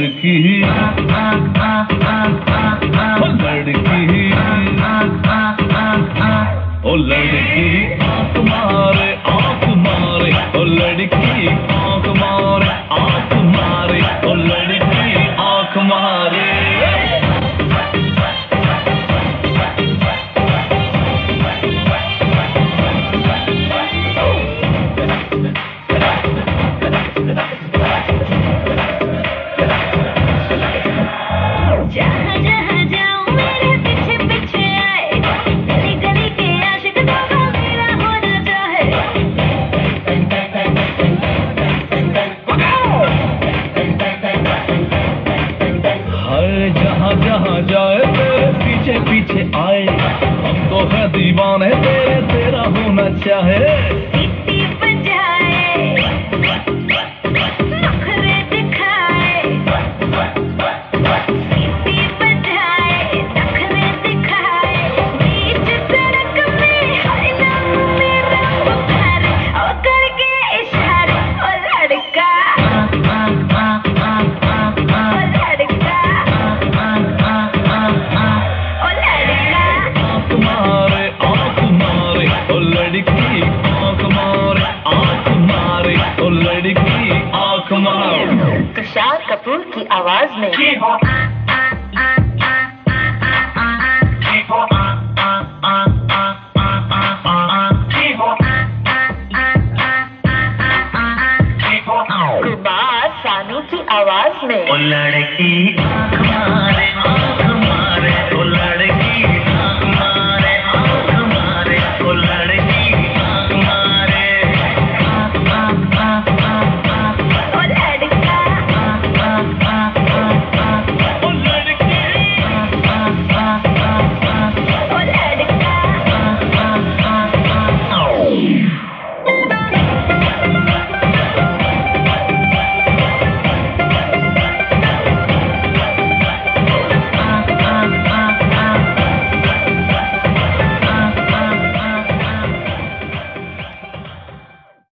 लड़की ओ लड़की आंख मारे ओ लड़की आंख मारे ओ लड़की आंख मारे। जहाँ जाए तेरे पीछे पीछे आए, हम तो है दीवाने तेरे, तेरा होना चाहे। तुषार कपूर की आवाज में कुमार सानू की आवाज में ओ लड़की आंख मारे